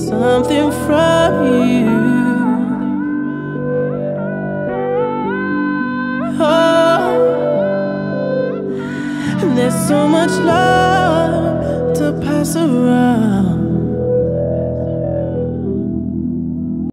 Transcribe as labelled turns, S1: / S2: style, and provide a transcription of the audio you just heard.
S1: something from you. Oh, and there's so much love